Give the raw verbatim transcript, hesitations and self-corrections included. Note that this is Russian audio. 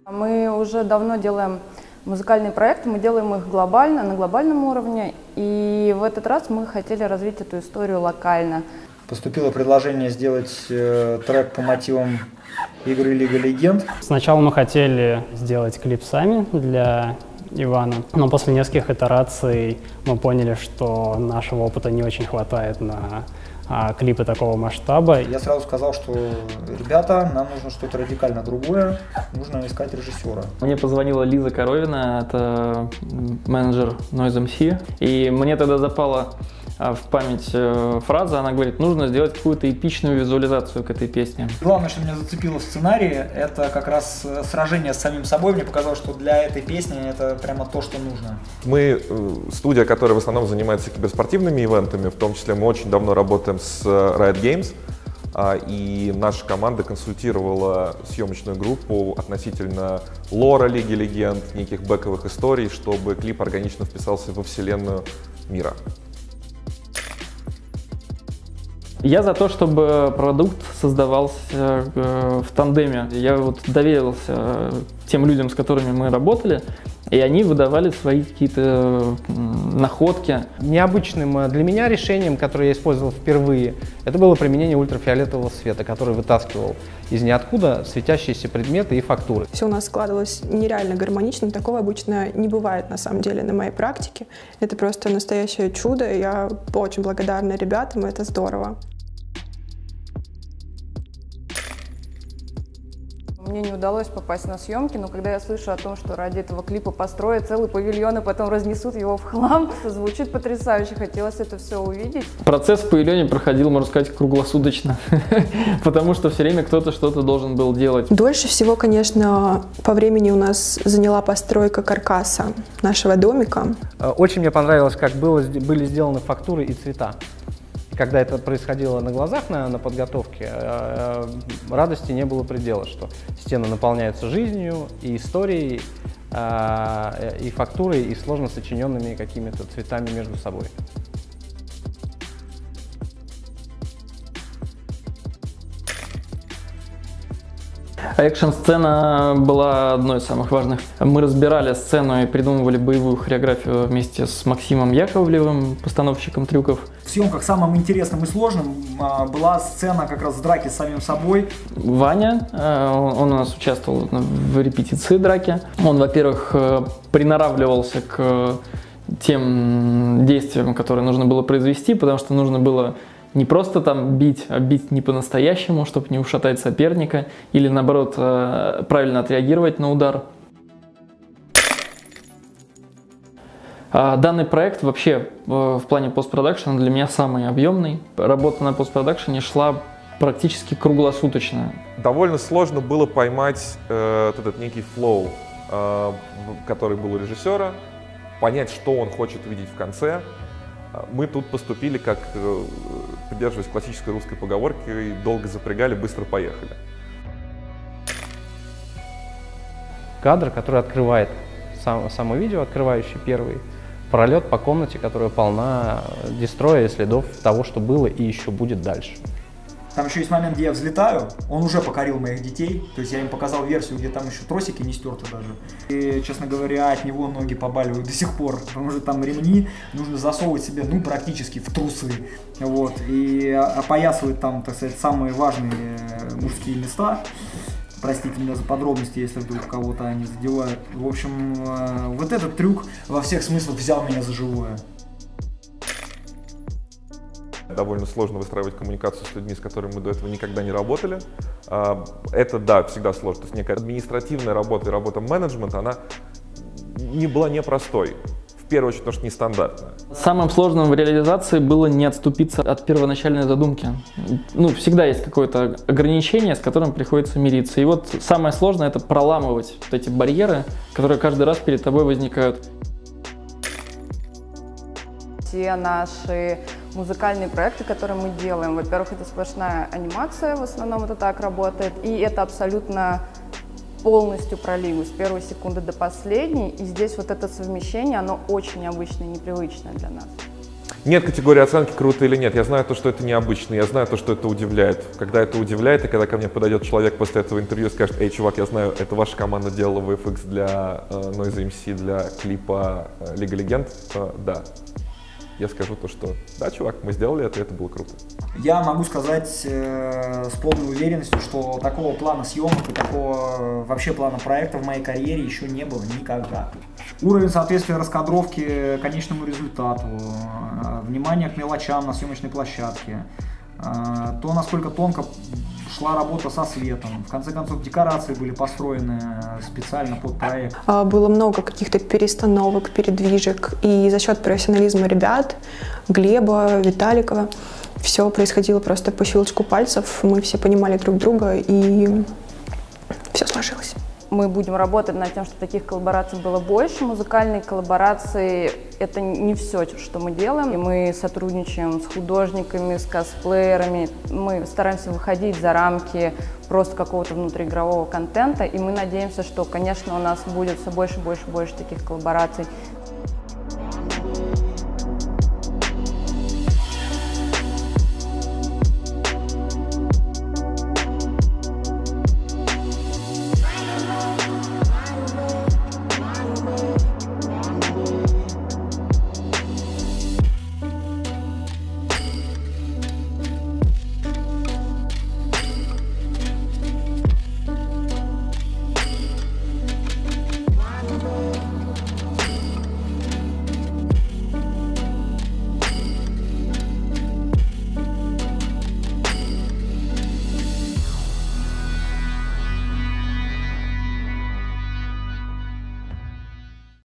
Мы уже давно делаем музыкальные проекты, мы делаем их глобально, на глобальном уровне, и в этот раз мы хотели развить эту историю локально. Поступило предложение сделать э, трек по мотивам игры Лига Легенд. Сначала мы хотели сделать клип сами для Ивана, но после нескольких итераций мы поняли, что нашего опыта не очень хватает на а, клипы такого масштаба. Я сразу сказал, что ребята, нам нужно что-то радикально другое, нужно искать режиссера. Мне позвонила Лиза Коровина, это менеджер Noise эм си, и мне тогда запала в память фраза, она говорит, нужно сделать какую-то эпичную визуализацию к этой песне. Главное, что меня зацепило в сценарии, это как раз сражение с самим собой. Мне показалось, что для этой песни это прямо то, что нужно. Мы студия, которая в основном занимается киберспортивными ивентами, в том числе мы очень давно работаем с Riot Games, и наша команда консультировала съемочную группу относительно лора Лиги Легенд, неких бэковых историй, чтобы клип органично вписался во вселенную мира. Я за то, чтобы продукт создавался э, в тандеме. Я вот доверился тем людям, с которыми мы работали, и они выдавали свои какие-то находки. Необычным для меня решением, которое я использовал впервые, это было применение ультрафиолетового света, который вытаскивал из ниоткуда светящиеся предметы и фактуры. Все у нас складывалось нереально гармонично, такого обычно не бывает на самом деле на моей практике. Это просто настоящее чудо, я очень благодарна ребятам, это здорово. Мне не удалось попасть на съемки, но когда я слышу о том, что ради этого клипа построят целый павильон и потом разнесут его в хлам, звучит потрясающе, хотелось это все увидеть. Процесс в павильоне проходил, можно сказать, круглосуточно, потому что все время кто-то что-то должен был делать. Дольше всего, конечно, по времени у нас заняла постройка каркаса нашего домика. Очень мне понравилось, как было, были сделаны фактуры и цвета. Когда это происходило на глазах на, на подготовке, э, радости не было предела, что стены наполняются жизнью и историей, э, и фактурой, и сложно сочиненными какими-то цветами между собой. Экшн-сцена была одной из самых важных. Мы разбирали сцену и придумывали боевую хореографию вместе с Максимом Яковлевым, постановщиком трюков. В съемках самым интересным и сложным была сцена как раз драки с самим собой. Ваня, он у нас участвовал в репетиции драки. Он, во-первых, приноравливался к тем действиям, которые нужно было произвести, потому что нужно было не просто там бить, а бить не по-настоящему, чтобы не ушатать соперника, или наоборот правильно отреагировать на удар. Данный проект вообще в плане постпродакшена для меня самый объемный. Работа на постпродакшене шла практически круглосуточно. Довольно сложно было поймать э, этот некий флоу, э, который был у режиссера, понять, что он хочет увидеть в конце. Мы тут поступили, как, придерживаясь классической русской поговорки, долго запрягали, быстро поехали. Кадр, который открывает сам, само видео, открывающий первый пролет по комнате, которая полна дестроя и следов того, что было и еще будет дальше. Там еще есть момент, где я взлетаю, он уже покорил моих детей, то есть я им показал версию, где там еще тросики не стерты даже. И, честно говоря, от него ноги побаливают до сих пор, потому что там ремни нужно засовывать себе, ну, практически в трусы, вот, и опоясывать там, так сказать, самые важные мужские места. Простите меня за подробности, если вдруг кого-то они задевают. В общем, вот этот трюк во всех смыслах взял меня за живое. Довольно сложно выстраивать коммуникацию с людьми, с которыми мы до этого никогда не работали. Это, да, всегда сложно. То есть некая административная работа и работа менеджмента, она не была непростой. В первую очередь, потому что нестандартная. Самым сложным в реализации было не отступиться от первоначальной задумки. Ну, всегда есть какое-то ограничение, с которым приходится мириться. И вот самое сложное — это проламывать вот эти барьеры, которые каждый раз перед тобой возникают. Все наши музыкальные проекты, которые мы делаем, во-первых, это сплошная анимация, в основном это так работает, и это абсолютно полностью проливы с первой секунды до последней, и здесь вот это совмещение, оно очень необычное, непривычное для нас. Нет категории оценки, круто или нет. Я знаю то, что это необычно, я знаю то, что это удивляет. Когда это удивляет, и когда ко мне подойдет человек после этого интервью и скажет: эй, чувак, я знаю, это ваша команда делала ви эф экс для э, Noise эм си, для клипа э, Лига Легенд, э, да. Я скажу то, что да, чувак, мы сделали это, и это было круто. Я могу сказать э, с полной уверенностью, что такого плана съемок и такого э, вообще плана проекта в моей карьере еще не было никогда. Уровень соответствия раскадровки конечному результату, э, внимание к мелочам на съемочной площадке, э, то, насколько тонко шла работа со светом. В конце концов, декорации были построены специально под проект. Было много каких-то перестановок, передвижек, и за счет профессионализма ребят, Глеба, Виталикова, все происходило просто по щелчку пальцев, мы все понимали друг друга, и все сложилось. Мы будем работать над тем, чтобы таких коллабораций было больше. Музыкальные коллаборации – это не все, что мы делаем. И мы сотрудничаем с художниками, с косплеерами. Мы стараемся выходить за рамки просто какого-то внутриигрового контента. И мы надеемся, что, конечно, у нас будет все больше, больше, больше таких коллабораций